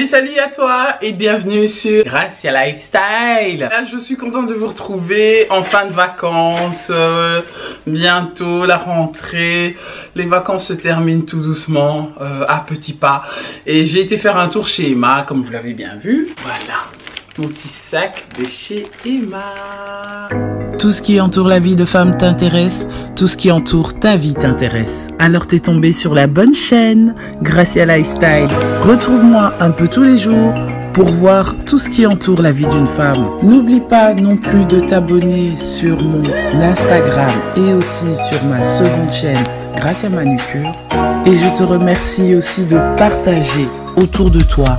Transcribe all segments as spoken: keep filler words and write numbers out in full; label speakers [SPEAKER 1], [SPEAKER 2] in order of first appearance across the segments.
[SPEAKER 1] salut à toi et bienvenue sur Gracia Lifestyle. Là, je suis contente de vous retrouver en fin de vacances, euh, bientôt la rentrée. Les vacances se terminent tout doucement, euh, à petits pas. Et j'ai été faire un tour chez Emma, comme vous l'avez bien vu. Voilà, mon petit sac de chez Emma.
[SPEAKER 2] Tout ce qui entoure la vie de femme t'intéresse, tout ce qui entoure ta vie t'intéresse. Alors t'es tombé sur la bonne chaîne, Gracia Lifestyle. Retrouve-moi un peu tous les jours pour voir tout ce qui entoure la vie d'une femme. N'oublie pas non plus de t'abonner sur mon Instagram et aussi sur ma seconde chaîne, Gracia Manucure. Et je te remercie aussi de partager autour de toi.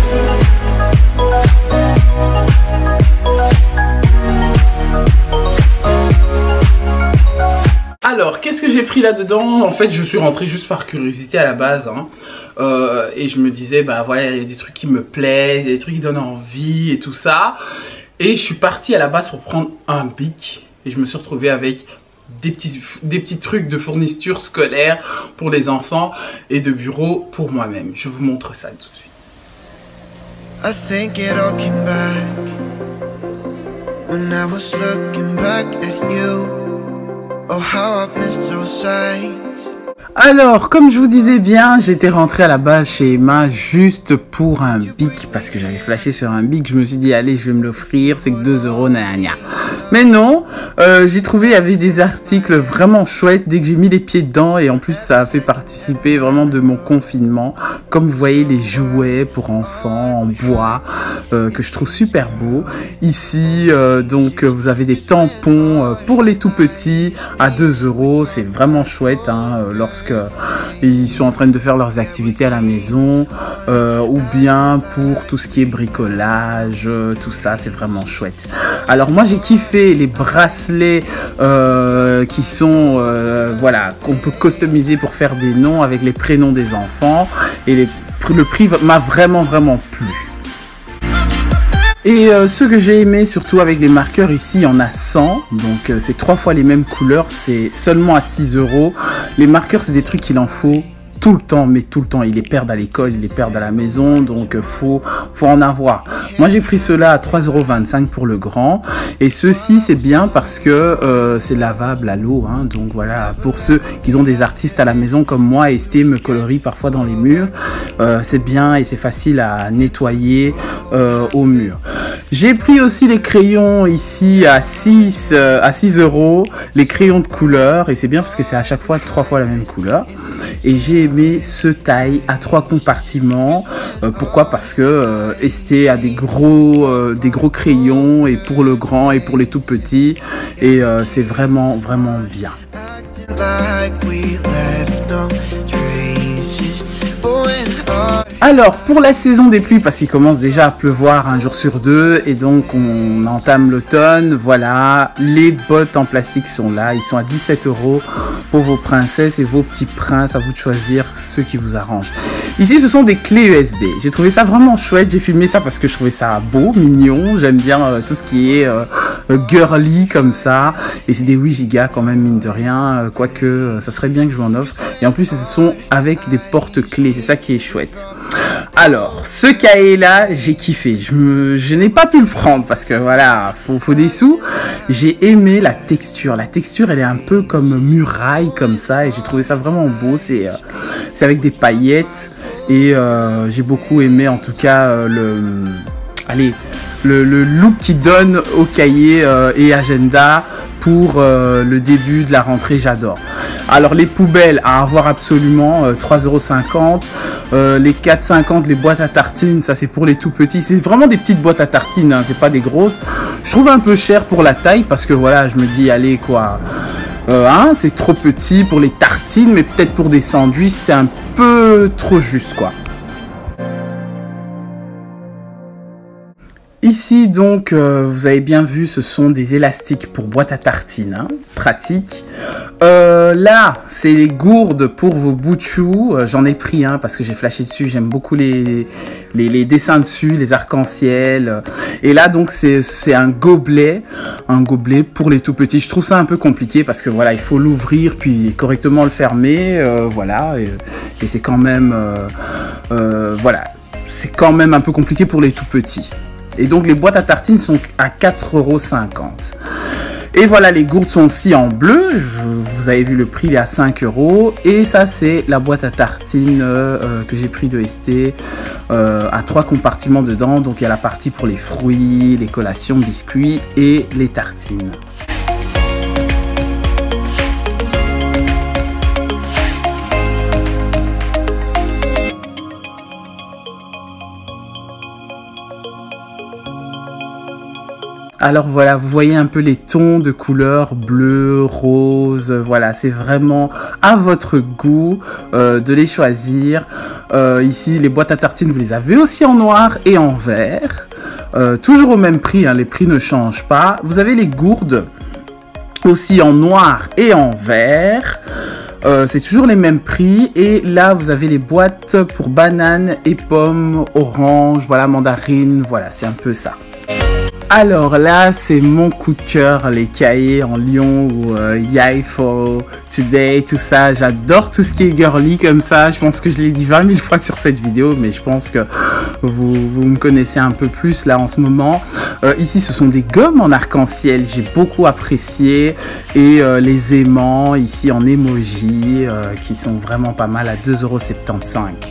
[SPEAKER 1] Alors, qu'est-ce que j'ai pris là-dedans? En fait, je suis rentrée juste par curiosité à la base. Hein. Euh, et je me disais, bah voilà, il y a des trucs qui me plaisent, il y a des trucs qui donnent envie et tout ça. Et je suis partie à la base pour prendre un bic. Et je me suis retrouvée avec des petits, des petits trucs de fourniture scolaire pour les enfants et de bureau pour moi-même. Je vous montre ça tout de suite. I think it all came back when I was looking back at you. Oh, how I've missed those sights. Alors, comme je vous disais bien, j'étais rentrée à la base chez Emma juste pour un bic, parce que j'avais flashé sur un bic, je me suis dit, allez, je vais me l'offrir, c'est que deux euros, nania. Mais non, euh, j'ai trouvé, il y avait des articles vraiment chouettes dès que j'ai mis les pieds dedans, et en plus, ça a fait participer vraiment de mon confinement. Comme vous voyez, les jouets pour enfants en bois, euh, que je trouve super beaux. Ici, euh, donc, vous avez des tampons euh, pour les tout petits à deux euros, c'est vraiment chouette, hein, lorsque ils sont en train de faire leurs activités à la maison, euh, ou bien pour tout ce qui est bricolage, tout ça, c'est vraiment chouette. Alors moi j'ai kiffé les bracelets euh, qui sont, euh, voilà, qu'on peut customiser pour faire des noms avec les prénoms des enfants, et les, le prix m'a vraiment vraiment plu. Et euh, ce que j'ai aimé, surtout avec les marqueurs ici, il y en a cent. Donc euh, c'est trois fois les mêmes couleurs, c'est seulement à six euros. Les marqueurs, c'est des trucs qu'il en faut tout le temps, mais tout le temps. Ils les perdent à l'école, ils les perdent à la maison, donc il faut, faut en avoir. Moi, j'ai pris ceux-là à trois euros vingt-cinq pour le grand. Et ceux-ci, c'est bien parce que euh, c'est lavable à l'eau. Hein, donc voilà, pour ceux qui ont des artistes à la maison comme moi, et Esté me colorie parfois dans les murs, euh, c'est bien et c'est facile à nettoyer euh, au mur. J'ai pris aussi les crayons ici à six euros, les crayons de couleur, et c'est bien parce que c'est à chaque fois trois fois la même couleur. Et j'ai aimé ce taille à trois compartiments. Euh, pourquoi? Parce que euh, Esté a des gros, euh, des gros crayons, et pour le grand et pour les tout petits, et euh, c'est vraiment vraiment bien. Alors, pour la saison des pluies, parce qu'il commence déjà à pleuvoir un jour sur deux, et donc on entame l'automne, voilà, les bottes en plastique sont là, ils sont à dix-sept euros pour vos princesses et vos petits princes, à vous de choisir ceux qui vous arrangent. Ici, ce sont des clés U S B, j'ai trouvé ça vraiment chouette, j'ai filmé ça parce que je trouvais ça beau, mignon, j'aime bien euh, tout ce qui est euh, girly comme ça, et c'est des huit gigas quand même, mine de rien, euh, quoique euh, ça serait bien que je m'en offre, et en plus, ce sont avec des porte-clés, c'est ça qui est chouette. Alors, ce cahier là, j'ai kiffé. Je, me, je n'ai pas pu le prendre parce que voilà, faut, faut des sous. J'ai aimé la texture. La texture, elle est un peu comme muraille comme ça, et j'ai trouvé ça vraiment beau. C'est, euh, c'est avec des paillettes, et euh, j'ai beaucoup aimé en tout cas euh, le, allez, le, le look qui donne au cahier euh, et agenda pour euh, le début de la rentrée. J'adore. Alors les poubelles à avoir absolument, euh, trois euros cinquante. Euh, les quatre cinquante, les boîtes à tartines, ça c'est pour les tout petits. C'est vraiment des petites boîtes à tartines, hein, c'est pas des grosses. Je trouve un peu cher pour la taille parce que voilà, je me dis, allez quoi, euh, hein, c'est trop petit pour les tartines, mais peut-être pour des sandwichs, c'est un peu trop juste quoi. Ici donc, euh, vous avez bien vu, ce sont des élastiques pour boîte à tartines, hein, pratique. Euh, là, c'est les gourdes pour vos bouts de choux. Euh, J'en ai pris un hein, parce que j'ai flashé dessus. J'aime beaucoup les, les, les dessins dessus, les arcs-en-ciel. Et là, donc, c'est un gobelet, un gobelet pour les tout petits. Je trouve ça un peu compliqué parce que voilà, il faut l'ouvrir puis correctement le fermer. Euh, voilà, et, et c'est quand même, euh, euh, voilà.
[SPEAKER 2] c'est quand même un peu compliqué pour les tout petits. Et donc les boîtes à tartines sont à quatre euros cinquante. Et voilà, les gourdes sont aussi en bleu. Je, vous avez vu le prix, il est à cinq euros. Et ça, c'est la boîte à tartines euh, que j'ai pris de S T euh, à trois compartiments dedans. Donc il y a la partie pour les fruits, les collations, biscuits et les tartines. Alors voilà, vous voyez un peu les tons de couleurs bleu, rose, voilà, c'est vraiment à votre goût euh, de les choisir. Euh, ici, les boîtes à tartines, vous les avez aussi en noir et en vert, euh, toujours au même prix, hein, les prix ne changent pas. Vous avez les gourdes aussi en noir et en vert. Euh, c'est toujours les mêmes prix. Et là, vous avez les boîtes pour bananes et pommes, orange, voilà, mandarine, voilà, c'est un peu ça. Alors là, c'est mon coup de cœur, les cahiers en lion ou euh, Yay for Today, tout ça. J'adore tout ce qui est girly comme ça. Je pense que je l'ai dit vingt mille fois sur cette vidéo, mais je pense que vous, vous me connaissez un peu plus là en ce moment. Euh, ici, ce sont des gommes en arc-en-ciel. J'ai beaucoup apprécié. Et euh, les aimants ici en emoji euh, qui sont vraiment pas mal à deux euros soixante-quinze.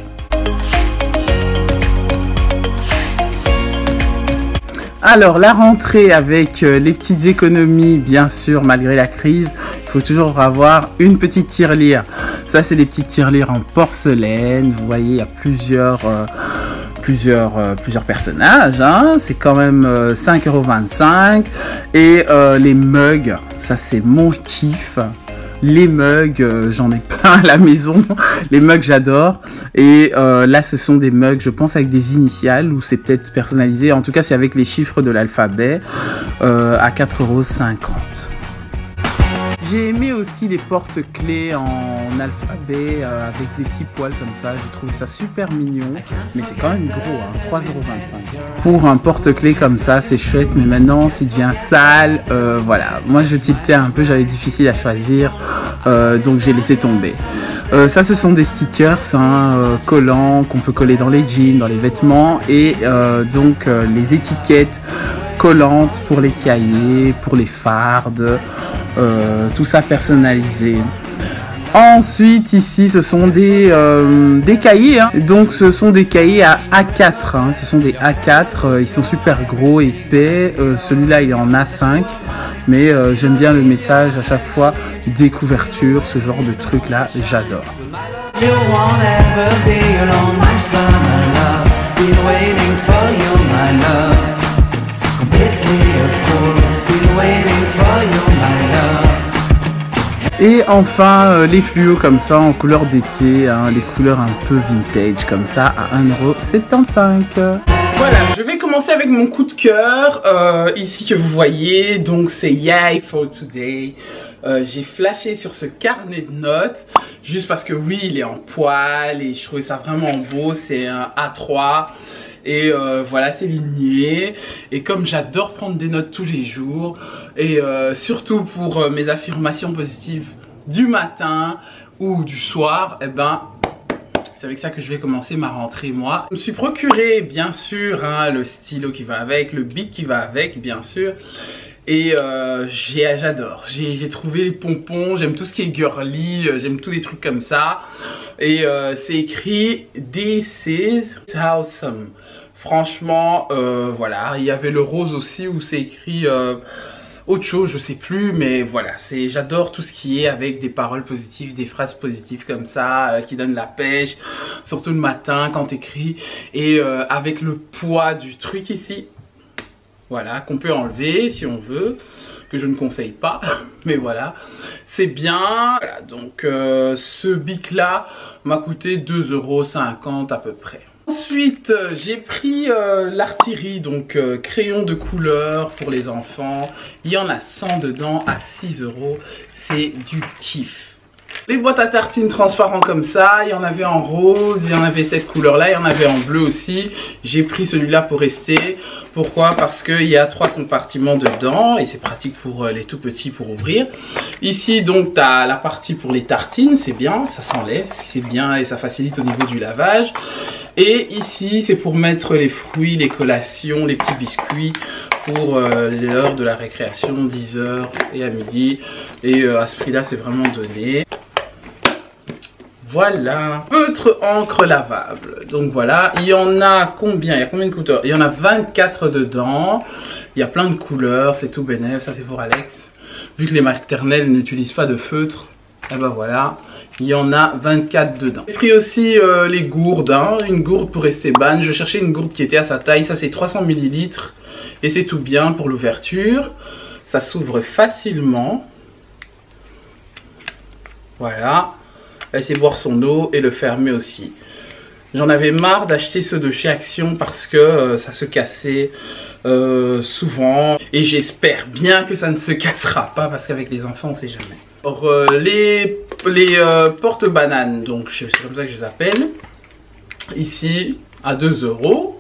[SPEAKER 2] Alors, la rentrée avec euh, les petites économies, bien sûr, malgré la crise, il faut toujours avoir une petite tirelire. Ça, c'est des petites tirelires en porcelaine. Vous voyez, il y a plusieurs, euh, plusieurs, euh, plusieurs personnages. Hein. C'est quand même euh, cinq euros vingt-cinq. Et euh, les mugs, ça, c'est mon kiff. Les mugs, euh, j'en ai plein à la maison. Les mugs, j'adore. Et euh, là, ce sont des mugs, je pense, avec des initiales ou c'est peut-être personnalisé. En tout cas, c'est avec les chiffres de l'alphabet euh, à quatre euros cinquante. J'ai aimé aussi les porte-clés en alphabet euh, avec des petits poils comme ça. J'ai trouvé ça super mignon. Mais c'est quand même gros, hein, trois euros vingt-cinq. Pour un porte-clés comme ça, c'est chouette. Mais maintenant, s'il devient sale, euh, voilà. Moi, je tiltais un peu. J'avais difficile à choisir. Euh, donc, j'ai laissé tomber. Euh, ça, ce sont des stickers hein, euh, collants qu'on peut coller dans les jeans, dans les vêtements. Et euh, donc, euh, les étiquettes collantes pour les cahiers, pour les fardes. Euh, tout ça personnalisé. Ensuite, ici, ce sont des, euh, des cahiers. Hein. Donc, ce sont des cahiers à A quatre. Hein. Ce sont des A quatre. Euh, ils sont super gros et épais. Euh, Celui-là, il est en A cinq. Mais euh, j'aime bien le message à chaque fois. Découverture, ce genre de truc-là, j'adore. Et enfin, euh, les fluos comme ça, en couleur d'été, hein, les couleurs un peu vintage comme ça, à un euro soixante-quinze.
[SPEAKER 1] Voilà, je vais commencer avec mon coup de cœur, euh, ici que vous voyez, donc c'est Yay for Today. Euh, j'ai flashé sur ce carnet de notes, juste parce que oui, il est en poil et je trouvais ça vraiment beau, c'est un A trois. Et euh, voilà, c'est ligné. Et comme j'adore prendre des notes tous les jours, et euh, surtout pour euh, mes affirmations positives du matin ou du soir, et eh ben, c'est avec ça que je vais commencer ma rentrée, moi. Je me suis procuré, bien sûr, hein, le stylo qui va avec, le bic qui va avec, bien sûr. Et euh, j'adore, j'ai trouvé les pompons, j'aime tout ce qui est girly, j'aime tous les trucs comme ça. Et euh, c'est écrit This is awesome. Franchement, euh, voilà, il y avait le rose aussi où c'est écrit euh, autre chose, je sais plus, mais voilà, c'est j'adore tout ce qui est avec des paroles positives, des phrases positives comme ça, euh, qui donnent la pêche, surtout le matin quand t'écris, et euh, avec le poids du truc ici, voilà, qu'on peut enlever si on veut, que je ne conseille pas, mais voilà, c'est bien. Voilà, donc euh, ce bic là m'a coûté deux euros cinquante à peu près. Ensuite, euh, j'ai pris euh, l'artillerie, donc euh, crayon de couleur pour les enfants. Il y en a cent dedans à six euros. C'est du kiff. Les boîtes à tartines transparents comme ça, il y en avait en rose, il y en avait cette couleur-là, il y en avait en bleu aussi. J'ai pris celui-là pour rester. Pourquoi? Parce qu'il y a trois compartiments dedans et c'est pratique pour les tout petits pour ouvrir. Ici, donc, tu as la partie pour les tartines, c'est bien, ça s'enlève, c'est bien et ça facilite au niveau du lavage. Et ici c'est pour mettre les fruits, les collations, les petits biscuits pour euh, l'heure de la récréation, dix heures et à midi. Et euh, à ce prix là c'est vraiment donné. Voilà, feutre encre lavable. Donc voilà, il y en a combien? Il y a combien de couleurs? Il y en a vingt-quatre dedans. Il y a plein de couleurs, c'est tout bénef. Ça c'est pour Alex. Vu que les maternelles n'utilisent pas de feutre, et ben voilà, il y en a vingt-quatre dedans. J'ai pris aussi euh, les gourdes, hein, une gourde pour Esteban. Je cherchais une gourde qui était à sa taille. Ça c'est trois cents millilitres et c'est tout bien pour l'ouverture. Ça s'ouvre facilement. Voilà. Laisser boire son eau et le fermer aussi. J'en avais marre d'acheter ceux de chez Action parce que euh, ça se cassait euh, souvent. Et j'espère bien que ça ne se cassera pas parce qu'avec les enfants on sait jamais. Alors, euh, les les euh, porte-bananes, donc c'est comme ça que je les appelle. Ici à deux euros.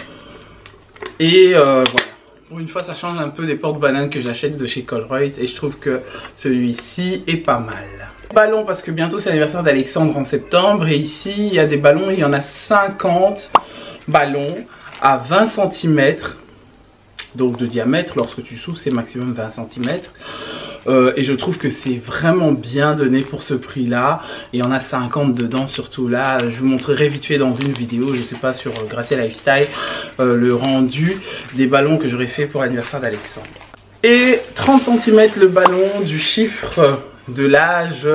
[SPEAKER 1] Et euh, voilà. Pour une fois ça change un peu des porte-bananes que j'achète de chez Colruyt. Et je trouve que celui-ci est pas mal. Ballons parce que bientôt c'est l'anniversaire d'Alexandre en septembre et ici il y a des ballons, il y en a cinquante ballons à vingt centimètres donc de diamètre. Lorsque tu souffles c'est maximum vingt centimètres euh, et je trouve que c'est vraiment bien donné pour ce prix là. Il y en a cinquante dedans, surtout là. Je vous montrerai vite fait dans une vidéo, je sais pas, sur euh, Gracia Lifestyle, euh, le rendu des ballons que j'aurais fait pour l'anniversaire d'Alexandre. Et trente centimètres le ballon du chiffre de l'âge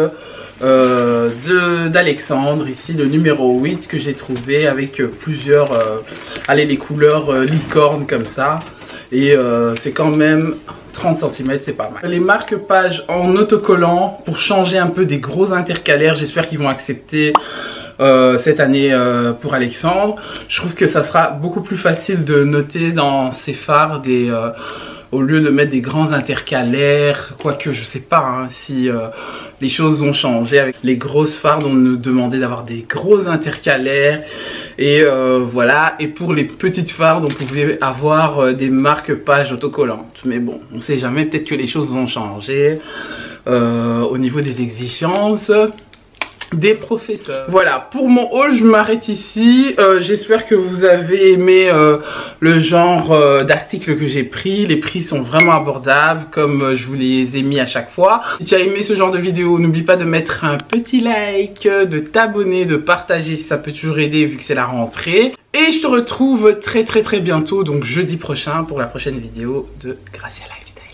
[SPEAKER 1] euh, d'Alexandre, ici le numéro huit que j'ai trouvé avec euh, plusieurs, euh, allez, les couleurs euh, licorne comme ça. Et euh, c'est quand même trente centimètres, c'est pas mal. Les marque-pages en autocollant pour changer un peu des gros intercalaires, j'espère qu'ils vont accepter euh, cette année euh, pour Alexandre. Je trouve que ça sera beaucoup plus facile de noter dans ces phares des... Euh, au lieu de mettre des grands intercalaires, quoique je sais pas hein, si euh, les choses ont changé. Avec les grosses phares, on nous demandait d'avoir des gros intercalaires. Et euh, voilà, et pour les petites phares, on pouvait avoir euh, des marque-pages autocollantes. Mais bon, on sait jamais, peut-être que les choses vont changer euh, au niveau des exigences des professeurs. Voilà, pour mon haul je m'arrête ici. euh, j'espère que vous avez aimé euh, le genre euh, d'articles que j'ai pris. Les prix sont vraiment abordables comme euh, je vous les ai mis à chaque fois. Si tu as aimé ce genre de vidéo, n'oublie pas de mettre un petit like, de t'abonner, de partager si ça peut toujours aider vu que c'est la rentrée. Et je te retrouve très très très bientôt, donc jeudi prochain pour la prochaine vidéo de Gracia Lifestyle.